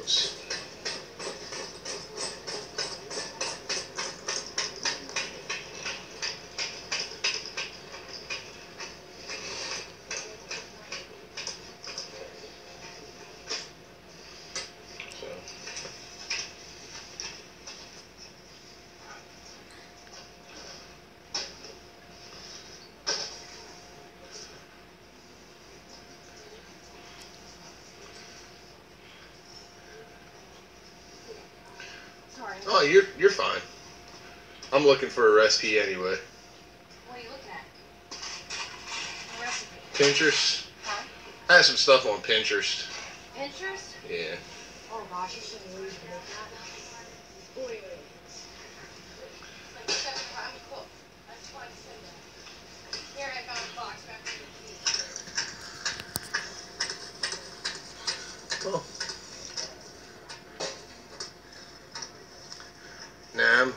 close. Oh, you're fine. I'm looking for a recipe anyway. What are you looking at? A recipe? Pinterest. Huh? I have some stuff on Pinterest. Pinterest? Yeah. Oh gosh, you shouldn't leave that. Wait. I'm a cook. That's why I said that. Here, I found a box back in the Oh. Nam.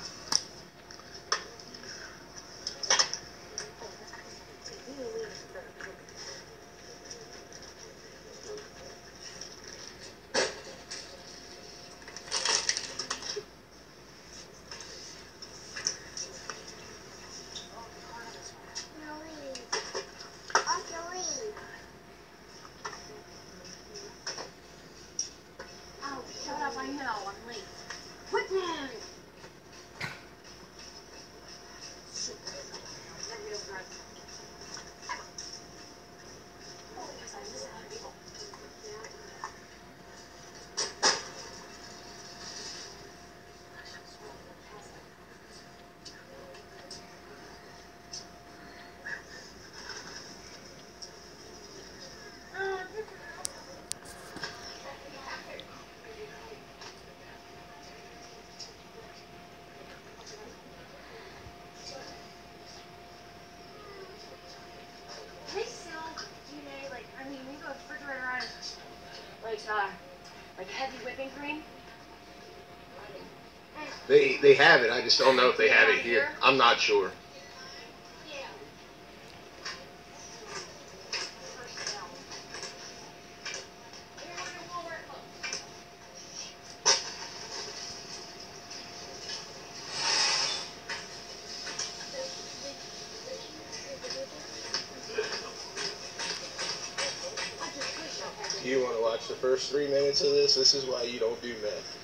Oh, shut up, I know, I'm late. Quit now! Like heavy whipping cream? They have it. I just don't know if they have it here. I'm not sure. You want to watch the first 3 minutes of this? This is why you don't do meth.